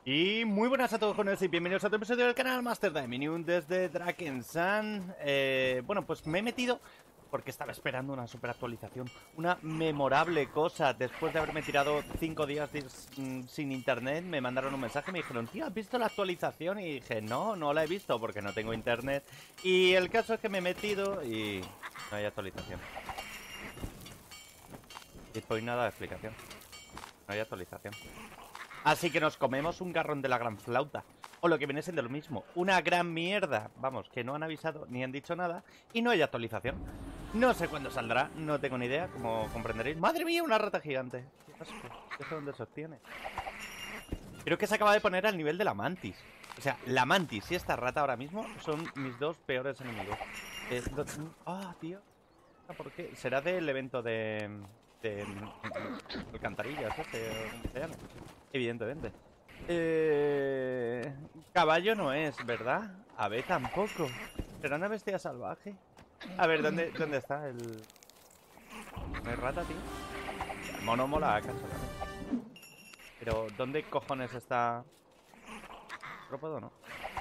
Y muy buenas a todos, jóvenes, y bienvenidos a otro episodio del canal Master Dominion desde Drakensand. Bueno, pues me he metido porque estaba esperando una super actualización, una memorable cosa. Después de haberme tirado 5 días sin internet, me mandaron un mensaje y me dijeron: tío, ¿has visto la actualización? Y dije: no, no la he visto porque no tengo internet. Y el caso es que me he metido y no hay actualización. Y pues nada de explicación. No hay actualización. Así que nos comemos un garrón de la gran flauta. O lo que viene siendo lo mismo, una gran mierda. Vamos, que no han avisado ni han dicho nada. Y no hay actualización. No sé cuándo saldrá, no tengo ni idea, como comprenderéis. ¡Madre mía, una rata gigante! ¿Qué asco? ¿Qué sé dónde se obtiene? Creo que se acaba de poner al nivel de la mantis. O sea, la mantis y esta rata ahora mismo son mis dos peores enemigos. Tío. ¿Por qué? ¿Será del evento de alcantarillas ese o como se llama? Evidentemente. Caballo no es, ¿verdad? Ave tampoco. ¿Será una bestia salvaje? A ver, ¿dónde está el...? ¿No hay rata, tío? El mono mola, cacho. Pero, ¿dónde cojones está...? ¿No puedo, no?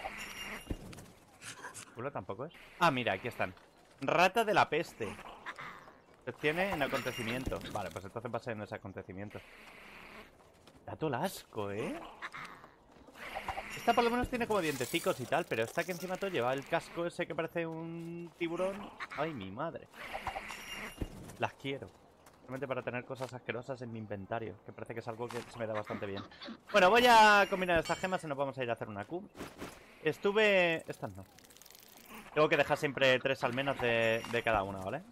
¿Culo tampoco es? Ah, mira, aquí están. Rata de la peste. Se obtiene en acontecimiento. Vale, pues entonces va a ser en ese acontecimiento. Da todo el asco, ¿eh? Esta por lo menos tiene como dientecicos y tal, pero esta que encima todo lleva el casco ese que parece un tiburón. Ay, mi madre. Las quiero. Solamente para tener cosas asquerosas en mi inventario, que parece que es algo que se me da bastante bien. Bueno, voy a combinar estas gemas y nos vamos a ir a hacer una Q. Estas no. Tengo que dejar siempre 3 al menos de cada una, ¿vale?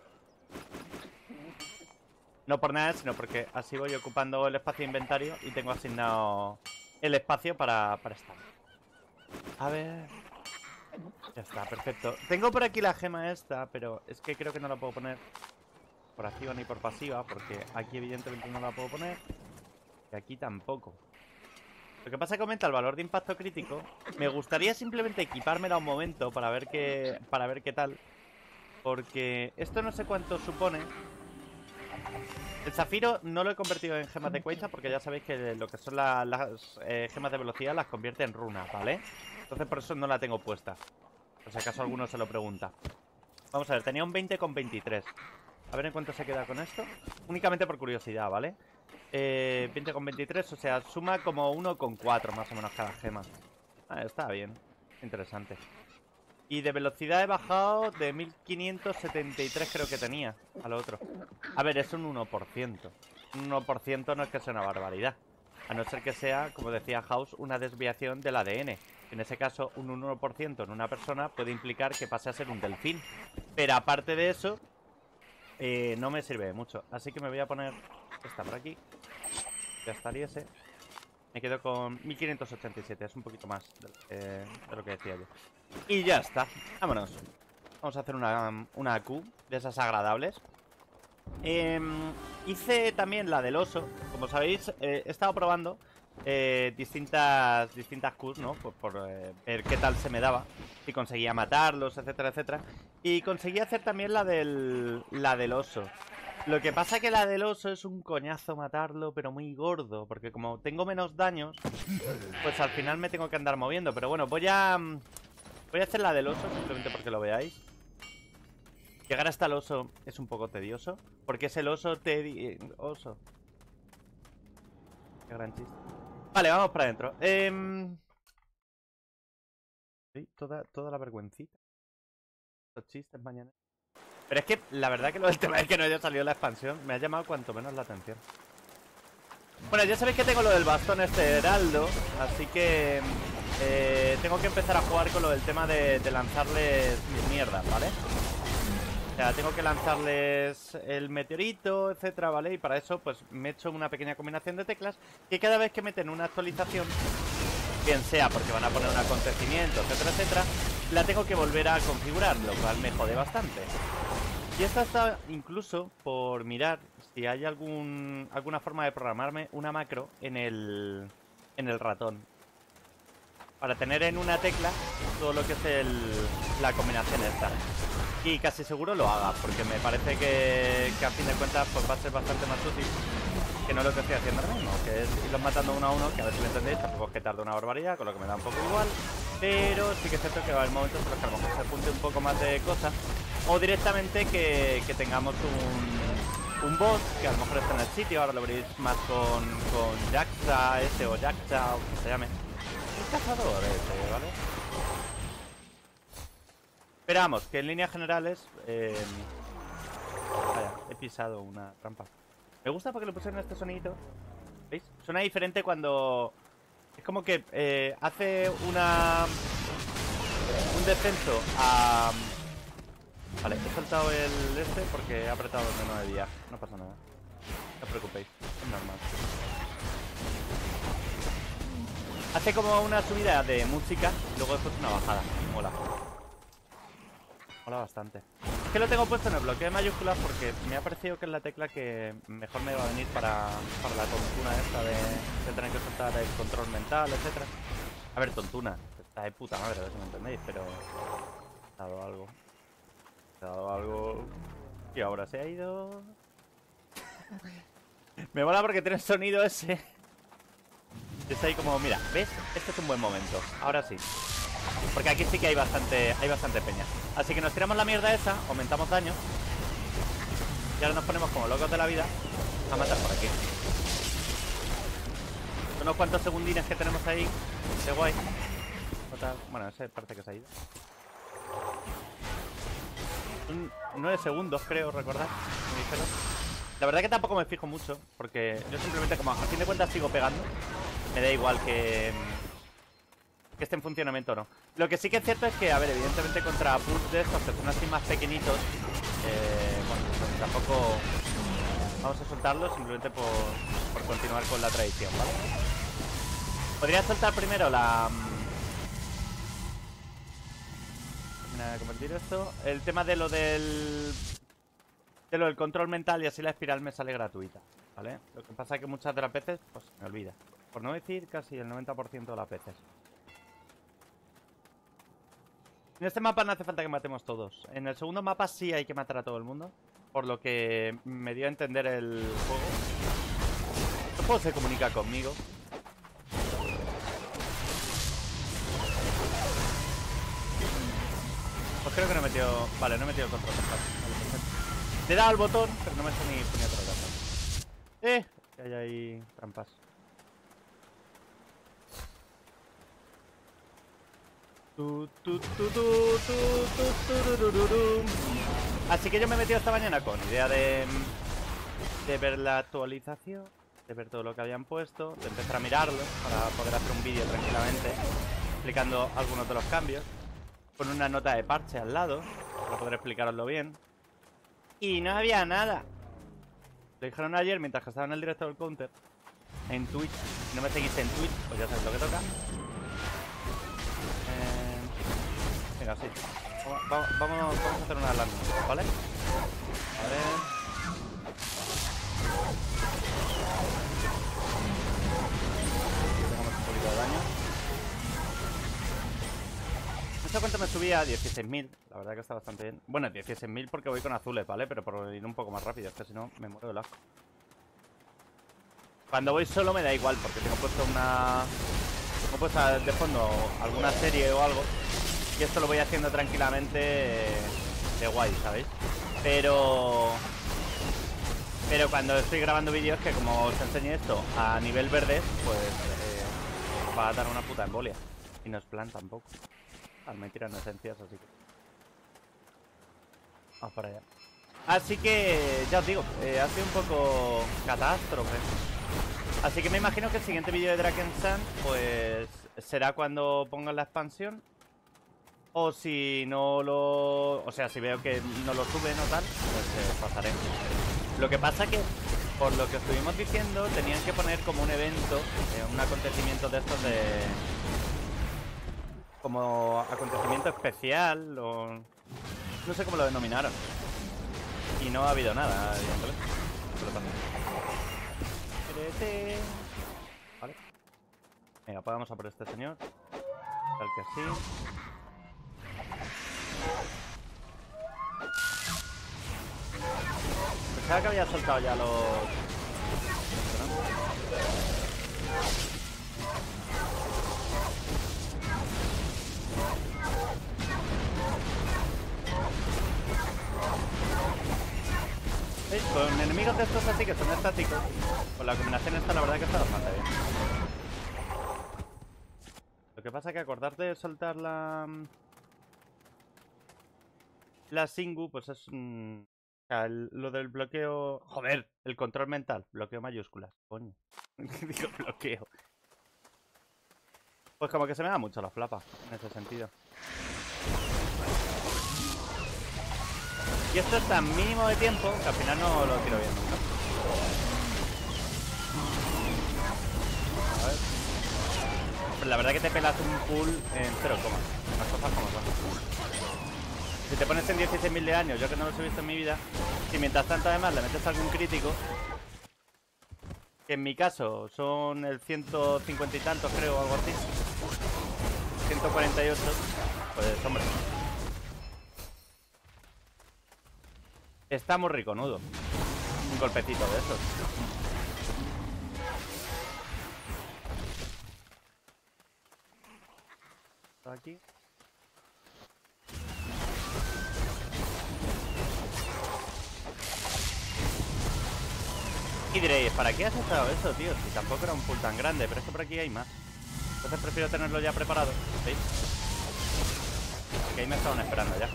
No por nada, sino porque así voy ocupando el espacio de inventario y tengo asignado el espacio para estar. A ver... Ya está, perfecto. Tengo por aquí la gema esta, pero es que creo que no la puedo poner por activa ni por pasiva, porque aquí evidentemente no la puedo poner y aquí tampoco. Lo que pasa es que aumenta el valor de impacto crítico. Me gustaría simplemente equipármela un momento para ver qué tal, porque esto no sé cuánto supone. El zafiro no lo he convertido en gemas de Quasar porque ya sabéis que lo que son las gemas de velocidad las convierte en runas, ¿vale? Entonces por eso no la tengo puesta. Por si acaso alguno se lo pregunta. Vamos a ver, tenía un 20,23. A ver en cuánto se queda con esto. Únicamente por curiosidad, ¿vale? 20,23, o sea, suma como 1,4 más o menos cada gema. Ah, está bien. Interesante. Y de velocidad he bajado de 1573 creo que tenía a lo otro. A ver, es un 1%. Un 1% no es que sea una barbaridad. A no ser que sea, como decía House, una desviación del ADN. En ese caso, un 1% en una persona puede implicar que pase a ser un delfín. Pero aparte de eso, no me sirve de mucho. Así que me voy a poner esta por aquí. Ya estaría ese. Me quedo con 1587, es un poquito más de lo que decía yo. Y ya está, vámonos. Vamos a hacer una Q de esas agradables. Hice también la del oso. Como sabéis, he estado probando distintas Qs, ¿no? Pues por ver qué tal se me daba. Si conseguía matarlos, etcétera, etcétera. Y conseguí hacer también la del oso. Lo que pasa que la del oso es un coñazo matarlo, pero muy gordo. Porque como tengo menos daños, pues al final me tengo que andar moviendo. Pero bueno, voy a hacer la del oso, simplemente porque lo veáis. Llegar hasta el oso es un poco tedioso. Porque es el oso oso. Qué gran chiste. Vale, vamos para adentro. Sí, toda la vergüencita. Los chistes mañana. Pero es que la verdad que lo del tema de que no haya salido la expansión me ha llamado cuanto menos la atención. Bueno, ya sabéis que tengo lo del bastón este heraldo, así que tengo que empezar a jugar con lo del tema de lanzarles mis mierdas, ¿vale? O sea, tengo que lanzarles el meteorito, etcétera, ¿vale? Y para eso pues me he hecho una pequeña combinación de teclas que cada vez que meten una actualización, bien sea porque van a poner un acontecimiento, etcétera, etcétera, la tengo que volver a configurar, lo cual me jode bastante. Y esta está incluso por mirar si hay alguna forma de programarme una macro en el ratón. Para tener en una tecla todo lo que es la combinación esta. Y casi seguro lo haga, porque me parece que a fin de cuentas pues va a ser bastante más útil que no es lo que estoy haciendo ahora mismo, que es irlos matando uno a uno, que a ver si lo entendéis, tampoco es que tarde una barbaridad, con lo que me da un poco igual, pero sí que es cierto que va a haber momentos en los que a lo mejor se apunte un poco más de cosas, o directamente que tengamos un boss que a lo mejor está en el sitio, ahora lo veréis más con Jaxa ese o Jaxa o como se llame. Un cazador ese, ¿vale? Esperamos que en líneas generales... Vaya, he pisado una trampa. Me gusta porque le pusieron este sonidito. ¿Veis? Suena diferente cuando... Es como que hace un descenso a... Vale, he saltado el este porque he apretado el menú de viaje. No pasa nada. No os preocupéis, es normal. Hace como una subida de música y luego después una bajada. Mola. Mola bastante. Es que lo tengo puesto en el bloqueo de mayúsculas porque me ha parecido que es la tecla que mejor me va a venir para la tontuna esta de tener que soltar el control mental, etcétera. A ver, tontuna. Está de puta madre, a ver si me entendéis, pero... He dado algo. He dado algo... Y ahora se ha ido... Me mola porque tiene el sonido ese. Es ahí como, mira, ¿ves? Este es un buen momento. Ahora sí. Porque aquí sí que hay bastante peña. Así que nos tiramos la mierda esa, aumentamos daño. Y ahora nos ponemos como locos de la vida a matar por aquí. Unos cuantos segundines que tenemos ahí. Qué guay. Total. Bueno, ese parece que se ha ido. 9 segundos, creo, recordar. La verdad que tampoco me fijo mucho, porque yo simplemente, como a fin de cuentas sigo pegando, me da igual que esté en funcionamiento o no. Lo que sí que es cierto es que, a ver, evidentemente contra pulls de estos que son así más pequeñitos, bueno, pues tampoco vamos a soltarlos simplemente por continuar con la tradición, ¿vale? Podría soltar primero la... Termina de convertir esto. El tema de lo del control mental, y así la espiral me sale gratuita, ¿vale? Lo que pasa es que muchas de las veces, pues me olvida. Por no decir casi el 90% de las veces. En este mapa no hace falta que matemos todos. En el segundo mapa sí hay que matar a todo el mundo. Por lo que me dio a entender el juego. El juego se comunica conmigo. Pues creo que no he metido... Vale, no he metido el control mental. Vale, perfecto. Le he dado al botón, pero no me está ni poniendo otra cosa. Que hay ahí trampas. Así que yo me he metido esta mañana con idea de ver la actualización, de ver todo lo que habían puesto, de empezar a mirarlo para poder hacer un vídeo tranquilamente explicando algunos de los cambios, con una nota de parche al lado para poder explicaroslo bien. Y no había nada. Lo dijeron ayer mientras que estaba en el directo del Counter en Twitch. Si no me seguís en Twitch, pues ya sabéis lo que toca. Venga, sí. Vamos a hacer una alarma, ¿vale? A ver. Dejamos un poquito de daño. No sé cuánto me subía, 16.000. La verdad que está bastante bien. Bueno, 16.000 porque voy con azules, ¿vale? Pero por ir un poco más rápido, es que si no me muero del asco. Cuando voy solo me da igual, porque tengo puesto de fondo alguna serie o algo. Y esto lo voy haciendo tranquilamente de guay, ¿sabéis? Pero cuando estoy grabando vídeos, que como os enseñé esto a nivel verde, pues va a dar una puta embolia. Y no es plan tampoco. Me tiran esencias, así que... Vamos para allá. Así que, ya os digo, ha sido un poco catástrofe. Así que me imagino que el siguiente vídeo de Drakensand, pues será cuando pongan la expansión. O si no lo... O sea, si veo que no lo suben o tal, pues pasaré. Lo que pasa que, por lo que estuvimos diciendo, tenían que poner como un evento, un acontecimiento de estos de... Como acontecimiento especial o... No sé cómo lo denominaron. Y no ha habido nada, evidentemente. Vale. Venga, pues vamos a por este señor. Tal que así. Pensaba que había soltado ya los ¿Veis? Con enemigos de estos así que son estáticos, con la combinación esta la verdad que está bastante bien. Lo que pasa es que acordarte de soltar la Singu, pues es... o sea, lo del bloqueo... Joder, el control mental. Bloqueo mayúsculas. Coño. Digo bloqueo. Pues como que se me da mucho la flapa, en ese sentido. Y esto es tan mínimo de tiempo que al final no lo tiro bien, ¿no? A ver. Pero la verdad que te pelas un pull en 0, las cosas como son. Si te pones en 16.000 de años, yo que no los he visto en mi vida, si mientras tanto además le metes algún crítico, que en mi caso son el 150 y tantos creo, o algo así, 148, pues hombre, está muy riconudo. Un golpecito de esos. Aquí. Y diréis, ¿para qué has usado eso, tío? Si tampoco era un pull tan grande, pero es que por aquí hay más. Entonces prefiero tenerlo ya preparado, ¿veis? Porque ahí me estaban esperando ya.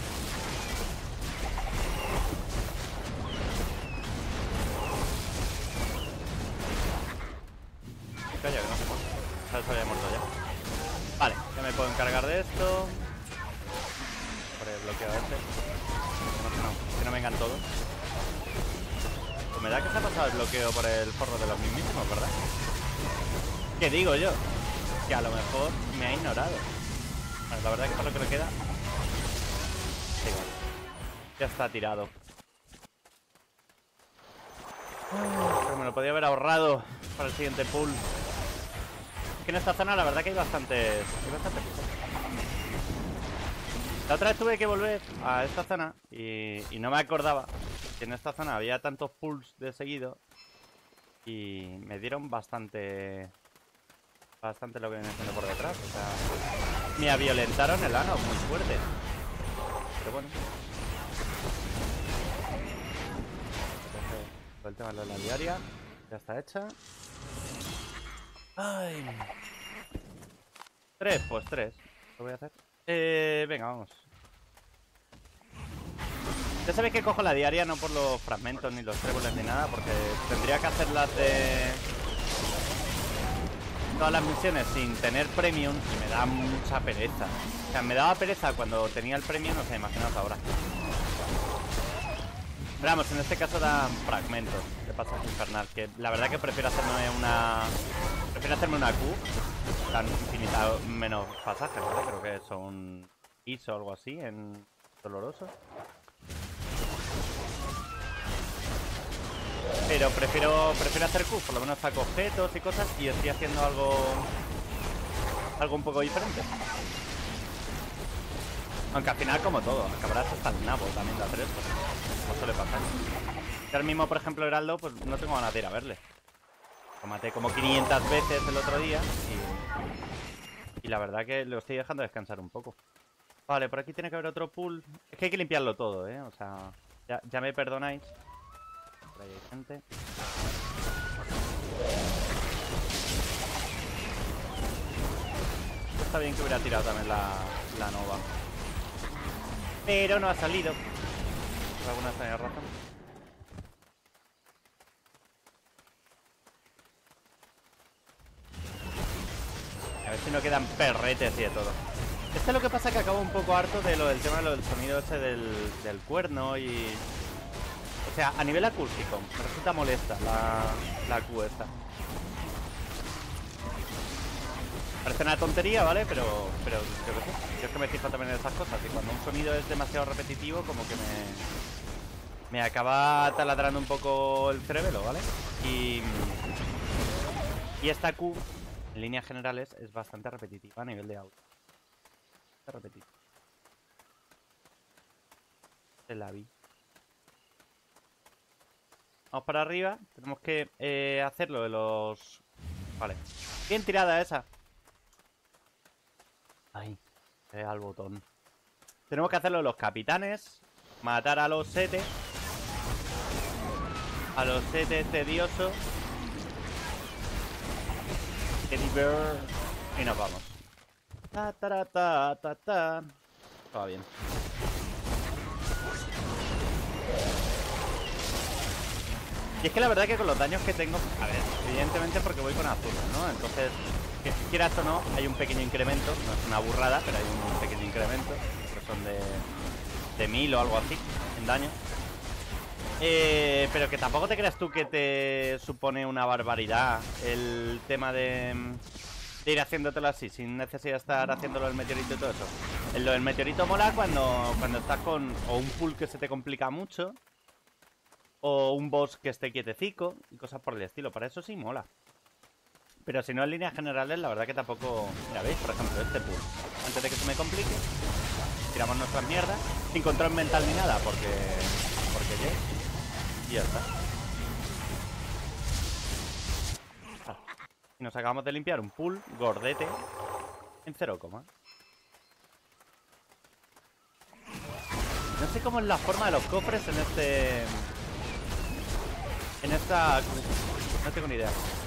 Calla, que no se muere. Ya se había muerto ya. Vale, ya me puedo encargar de esto. Por el bloqueo este. Que no vengan todos. Pues me da que se ha pasado el bloqueo por el forro de los mismísimos, ¿verdad? ¿Qué digo yo? Que a lo mejor me ha ignorado. Bueno, la verdad es que para lo que le queda... Da igual. Ya está tirado. Pero me lo podía haber ahorrado para el siguiente pool. Es que en esta zona la verdad que hay bastantes cosas. La otra vez tuve que volver a esta zona y no me acordaba que en esta zona había tantos pools de seguido y me dieron bastante lo que viene siendo por detrás. O sea, me violentaron el ano muy fuerte. Pero bueno. El tema de la diaria ya está hecha. Ay. 3, pues 3. Lo voy a hacer. Venga, vamos. Ya sabéis que cojo la diaria no por los fragmentos ni los tréboles ni nada, porque tendría que hacerlas de todas las misiones sin tener premium y me da mucha pereza. O sea, me daba pereza cuando tenía el premium, no sé, imaginaos ahora. Pero vamos, en este caso dan fragmentos de pasaje infernal, que la verdad que prefiero hacerme una... Prefiero hacerme una Q, tan infinita menos pasajes, ¿vale? Creo que son ISO o algo así en doloroso. Pero prefiero hacer Q, por lo menos saco objetos y cosas y estoy haciendo algo un poco diferente. Aunque al final, como todo, acabarás hasta el nabo también de hacer esto, como suele pasar. Y ahora mismo, por ejemplo, Heraldo, pues no tengo ganas de ir a verle. Lo maté como 500 veces el otro día y la verdad que lo estoy dejando descansar un poco. Vale, por aquí tiene que haber otro pool. Es que hay que limpiarlo todo, ¿eh? O sea, ya me perdonáis. Por ahí hay gente. Está bien que hubiera tirado también la nova. Pero no ha salido. Por alguna extraña razón. A ver si no quedan perretes y de todo. Esto es lo que pasa, que acabo un poco harto de lo del tema de lo del sonido ese del cuerno y... O sea, a nivel acústico me resulta molesta la Q esta. Parece una tontería, ¿vale? Pero yo qué sé. Yo es que me fijo también en esas cosas. Y cuando un sonido es demasiado repetitivo, como que me acaba taladrando un poco el cerebelo, ¿vale? Y esta Q, en líneas generales, es bastante repetitiva a nivel de audio. Repetitiva. Se la vi. Vamos para arriba. Tenemos que hacerlo de los... Vale. Bien tirada esa. Ay, al botón. Tenemos que hacerlo de los capitanes. Matar a los 7. A los 7 tediosos. Y nos vamos. Ta, ta, ta, ta, ta. Todo bien. Y es que la verdad que con los daños que tengo... A ver, evidentemente porque voy con azul, ¿no? Entonces, quieras o no, hay un pequeño incremento. No es una burrada, pero hay un pequeño incremento. Que son de 1000 o algo así en daño. Pero que tampoco te creas tú que te supone una barbaridad el tema de ir haciéndotelo así, sin necesidad de estar haciéndolo el meteorito y todo eso. Lo del meteorito mola cuando estás con o un pull que se te complica mucho, o un boss que esté quietecico y cosas por el estilo. Para eso sí mola. Pero si no, en líneas generales, la verdad que tampoco... Mira, ¿veis? Por ejemplo, este pull. Antes de que se me complique, tiramos nuestras mierdas, sin control mental ni nada, porque y ya está. Y nos acabamos de limpiar un pull gordete en 0, no sé cómo es la forma de los cofres en este... En esta... No tengo ni idea.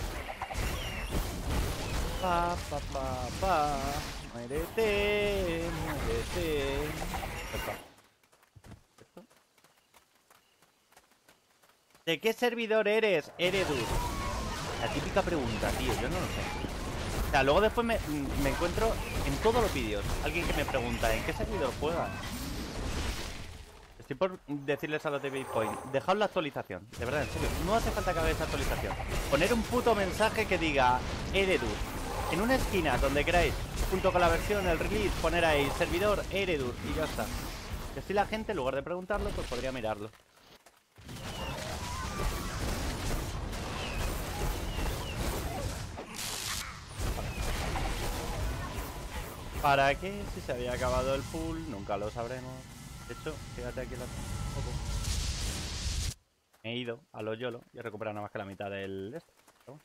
Pa, pa, pa, pa. Muérete, muérete. ¿De qué servidor eres, Eredur? La típica pregunta, tío, yo no lo sé. O sea, luego después me encuentro en todos los vídeos alguien que me pregunta ¿en qué servidor juegas? Estoy por decirles a los de Bitcoin, dejad la actualización, de verdad, en serio, no hace falta que hagáis actualización. Poner un puto mensaje que diga Eredur en una esquina donde queráis, junto con la versión, el release, poner ahí servidor Eredur y ya está. Y así la gente, en lugar de preguntarlo, pues podría mirarlo. ¿Para qué? Si se había acabado el pool, nunca lo sabremos. De hecho, fíjate aquí la... Me he ido a los YOLO y he recuperado nada más que la mitad del... Este. Bueno.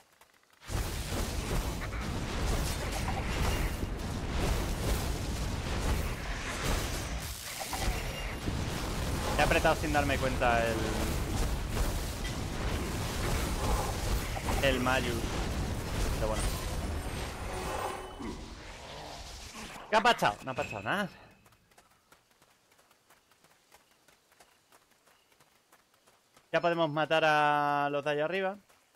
He apretado sin darme cuenta el Mayu. Pero bueno. ¿Qué ha pasado? No ha pasado nada. Ya podemos matar a los de allá arriba.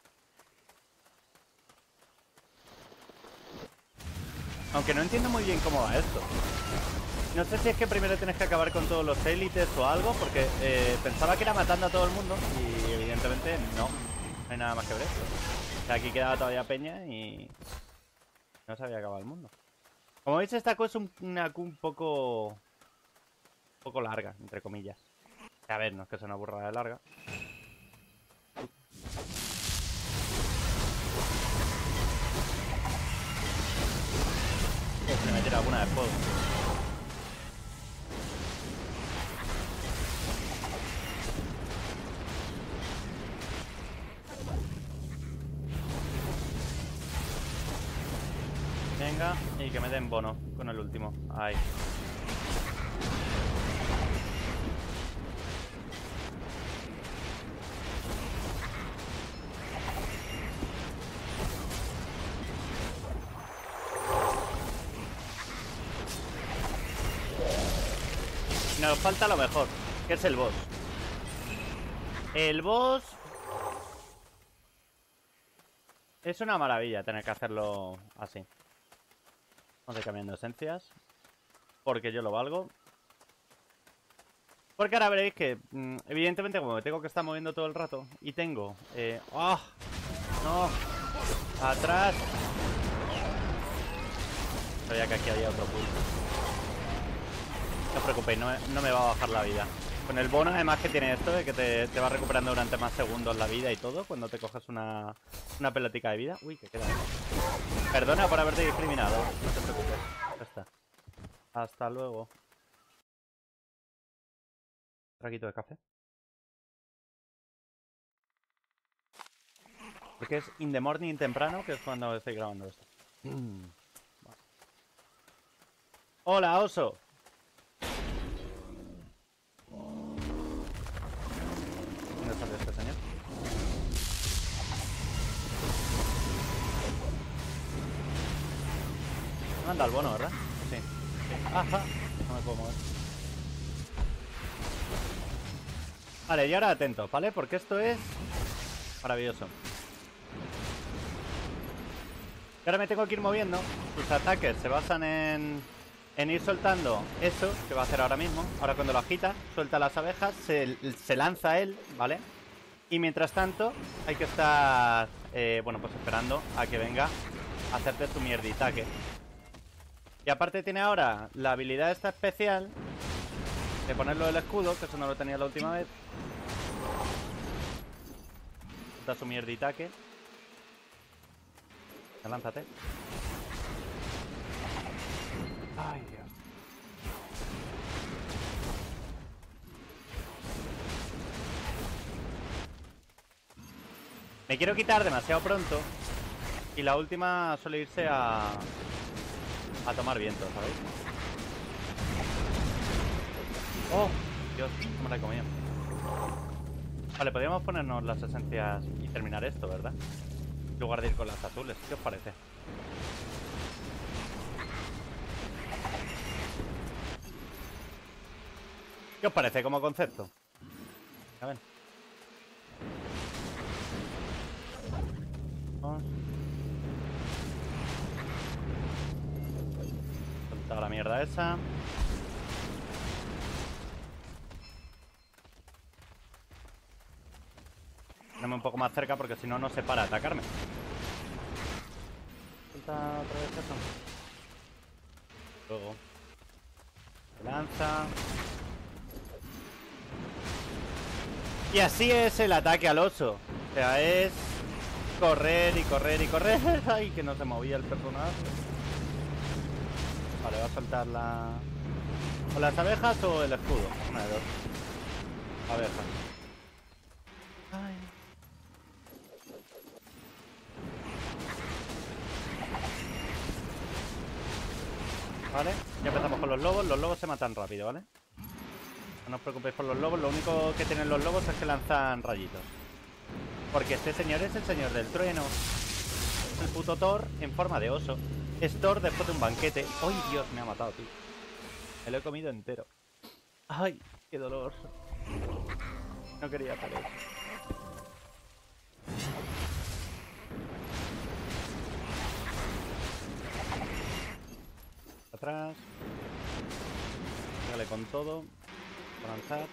Aunque no entiendo muy bien cómo va esto. No sé si es que primero tienes que acabar con todos los élites o algo, porque pensaba que era matando a todo el mundo y evidentemente no hay nada más que ver esto. O sea, aquí quedaba todavía peña y no se había acabado el mundo. Como veis, esta cosa es una Q un poco larga, entre comillas. A ver, no es que sea una burrada de larga. Se me tira alguna de fuego. Venga, y que me den bono con el último. Ahí. Nos falta lo mejor, que es el boss. El boss... Es una maravilla tener que hacerlo así. Vamos a ir cambiando esencias. Porque yo lo valgo. Porque ahora veréis que, evidentemente, como me tengo que estar moviendo todo el rato y tengo... ¡Oh! ¡No! ¡Atrás! Sabía que aquí había otro punto. No os preocupéis, no me va a bajar la vida. Con el bono, además, que tiene esto de que te va recuperando durante más segundos la vida y todo, cuando te coges una pelotica de vida. Uy, que queda. Perdona por haberte discriminado. No te preocupes. Ya está. Hasta luego. Un traguito de café. Porque es in the morning temprano, que es cuando estoy grabando esto. Vale. Hola, oso. ¿Dónde sale este señor? Me manda el bono, ¿verdad? Sí. Ajá. No me puedo mover. Vale, y ahora atentos, ¿vale? Porque esto es maravilloso. Y ahora me tengo que ir moviendo. Sus ataques se basan en ir soltando eso, que va a hacer ahora mismo. Ahora cuando lo agita, suelta las abejas, se lanza él, ¿vale? Y mientras tanto, hay que estar, bueno, pues esperando a que venga a hacerte tu mierditaque. Y aparte tiene ahora la habilidad esta especial de ponerlo del escudo, que eso no lo tenía la última vez. Da su mierditaque. Lánzate. Ay, Dios. Me quiero quitar demasiado pronto. Y la última suele irse a tomar viento, ¿sabéis? ¡Oh! Dios, cómo la he comido. Vale, podríamos ponernos las esencias y terminar esto, ¿verdad? En lugar de ir con las azules. ¿Qué os parece? ¿Qué os parece como concepto? A ver. Vamos. Soltar la mierda esa. Ponerme un poco más cerca porque si no, no se para a atacarme. Suelta otra vez eso. Luego. Se lanza. Y así es el ataque al oso. O sea, es correr y correr y correr. Ay, que no se movía el personaje. Vale, va a soltar la... ¿O las abejas o el escudo? Una de dos. Abejas. Ay. Vale, ya empezamos con los lobos. Los lobos se matan rápido, ¿vale? No os preocupéis por los lobos. Lo único que tienen los lobos es que lanzan rayitos. Porque este señor es el señor del trueno. Es el puto Thor en forma de oso. Es Thor después de un banquete. ¡Ay, Dios! Me ha matado, tío. Me lo he comido entero. ¡Ay! ¡Qué dolor! No quería hacer eso. Atrás. Dale con todo. Avanzar.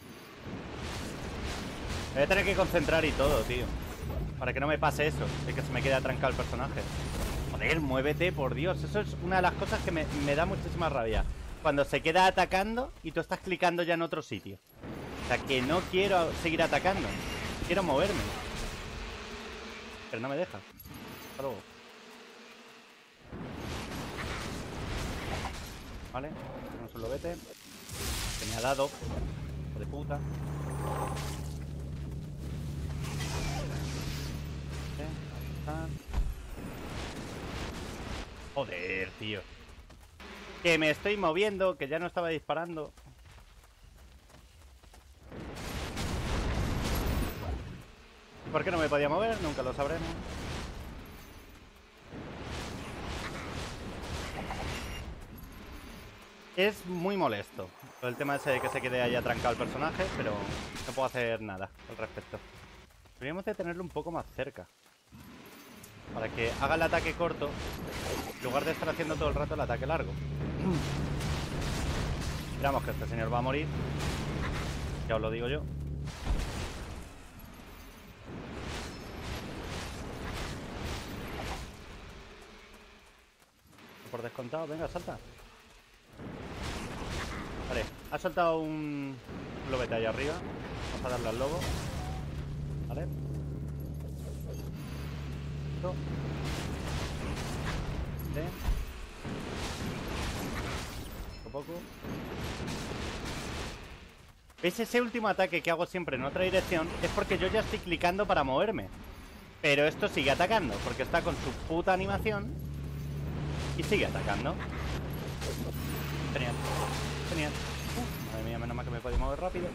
Me voy a tener que concentrar y todo, tío. Para que no me pase eso, de que se me quede atrancado el personaje. Joder, muévete, por Dios. Eso es una de las cosas que me da muchísima rabia. Cuando se queda atacando y tú estás clicando ya en otro sitio. O sea, que no quiero seguir atacando. Quiero moverme. Pero no me deja. Hasta luego. Vale, tenemos un lobete. Que me ha dado. Hijo de puta. Joder, tío. Que me estoy moviendo, que ya no estaba disparando. ¿Por qué no me podía mover? Nunca lo sabremos. Es muy molesto el tema ese de que se quede ahí atrancado el personaje, pero no puedo hacer nada al respecto. Deberíamos de tenerlo un poco más cerca para que haga el ataque corto en lugar de estar haciendo todo el rato el ataque largo. Esperamos que este señor va a morir. Ya os lo digo yo. Por descontado, venga, salta. Vale, ha soltado un lobete ahí arriba. Vamos a darle al lobo. Vale. Esto. Vale. Poco a poco. ¿Veis ese último ataque que hago siempre en otra dirección? Es porque yo ya estoy clicando para moverme. Pero esto sigue atacando, porque está con su puta animación y sigue atacando. Genial, genial. Madre mía, menos mal que me puedo mover rápido.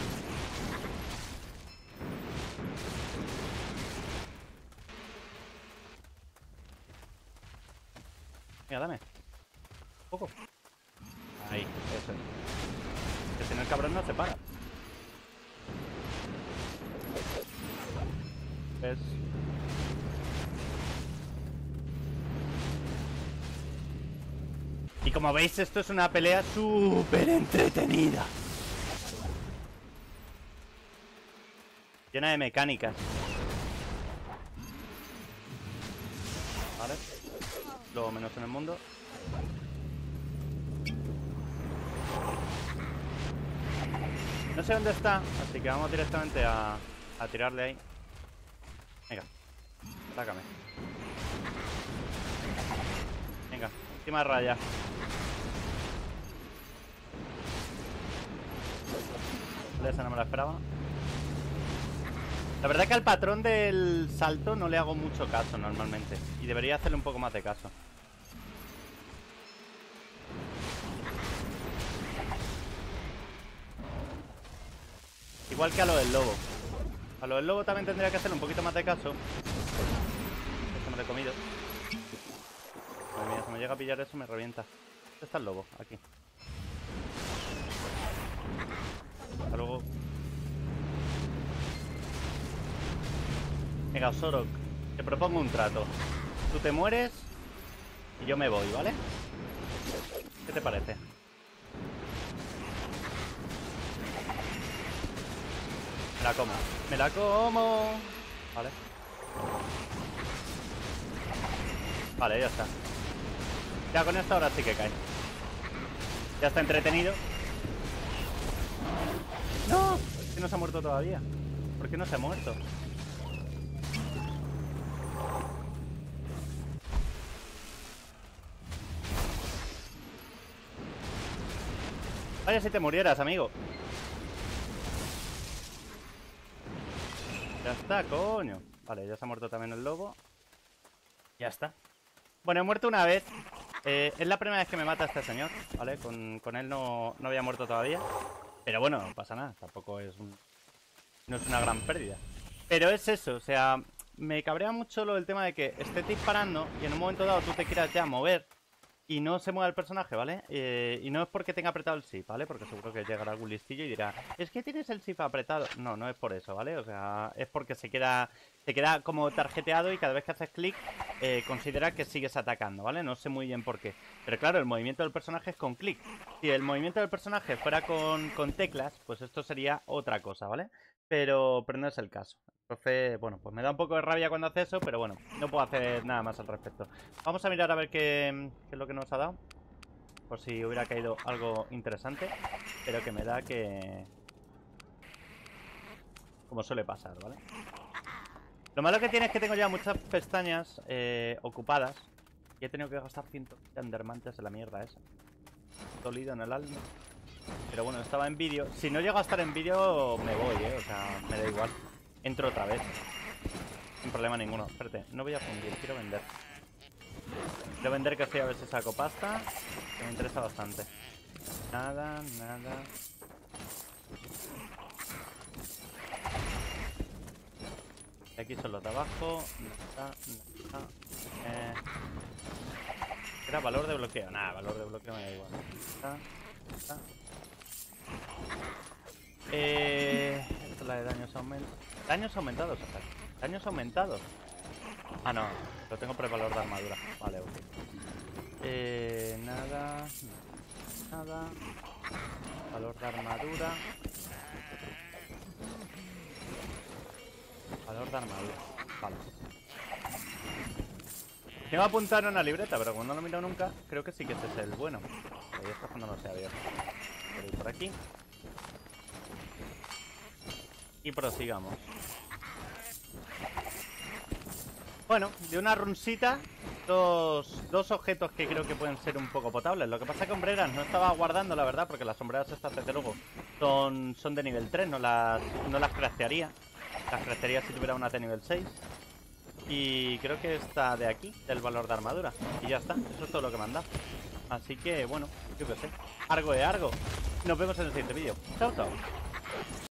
Mira, dame. Un poco. Ahí, eso es. Que si no el cabrón no se para. ¿Ves? Y como veis, esto es una pelea súper entretenida. Llena de mecánicas. Vale. Luego menos en el mundo. No sé dónde está, así que vamos directamente a tirarle ahí. Venga, sácame. Venga, última raya. Esa no me la esperaba. La verdad que al patrón del salto no le hago mucho caso normalmente. Y debería hacerle un poco más de caso. Igual que a lo del lobo. A lo del lobo también tendría que hacerle un poquito más de caso. Esto me lo he comido. Madre mía, si me llega a pillar eso me revienta. ¿Dónde está el lobo? Aquí. Hasta luego. Venga, Zorok, te propongo un trato. Tú te mueres y yo me voy, ¿vale? ¿Qué te parece? Me la como. ¡Me la como! Vale. Vale, ya está. Ya con esto ahora sí que cae. Ya está entretenido. ¡No! ¿Por qué no se ha muerto todavía? ¿Por qué no se ha muerto? Vaya si te murieras, amigo. Ya está, coño. Vale, ya se ha muerto también el lobo. Ya está. Bueno, he muerto una vez. Es la primera vez que me mata este señor, ¿vale? Con él no había muerto todavía. Pero bueno, no pasa nada. Tampoco es no es una gran pérdida. Pero es eso, o sea, me cabrea mucho lo del tema de que estés disparando y en un momento dado tú te quieras ya mover y no se mueva el personaje, ¿vale? Y no es porque tenga apretado el shift, ¿vale? Porque seguro que llegará algún listillo y dirá, es que tienes el shift apretado. No, no es por eso, ¿vale? O sea, es porque se queda como tarjeteado y cada vez que haces clic considera que sigues atacando, ¿vale? No sé muy bien por qué. Pero claro, el movimiento del personaje es con clic. Si el movimiento del personaje fuera con teclas, pues esto sería otra cosa, ¿vale? Pero no es el caso. Entonces, bueno, pues me da un poco de rabia cuando hace eso, pero bueno, no puedo hacer nada más al respecto. Vamos a mirar a ver qué es lo que nos ha dado. Por si hubiera caído algo interesante. Pero que me da que... como suele pasar, ¿vale? Lo malo que tiene es que tengo ya muchas pestañas ocupadas. Y he tenido que gastar 100 endermantes en la mierda esa. Dolido en el alma. Pero bueno, estaba en vídeo. Si no llego a estar en vídeo, me voy, o sea, me da igual. Entro otra vez. Sin problema ninguno. Espérate, no voy a fundir, quiero vender. Quiero vender, que estoy a ver si saco pasta. Que me interesa bastante. Nada, nada. Y aquí son los de abajo. Nada, nada. ¿Era valor de bloqueo? Nada, valor de bloqueo me da igual. Nada, nada. Esta es la de daños aumentados. Daños aumentados, o sea, daños aumentados. Ah, no, lo tengo por el valor de armadura. Vale, ok. Nada. Nada. Valor de armadura. Valor de armadura. Vale. Tengo apuntado en una libreta, pero como no lo he mirado nunca, creo que sí que ese es el bueno. Ahí está cuando no se ha abierto. Voy a ir por aquí. Y prosigamos. Bueno, de una runcita, dos objetos que creo que pueden ser un poco potables. Lo que pasa es que hombreras no estaba guardando, la verdad, porque las sombreras estas, desde luego, son de nivel 3, no las craftearía. Las craftearía si tuviera una de nivel 6. Y creo que está de aquí, del valor de armadura. Y ya está, eso es todo lo que me han dado. Así que, bueno, yo qué sé. Argo de Argo. Nos vemos en el siguiente vídeo. Chao, chao.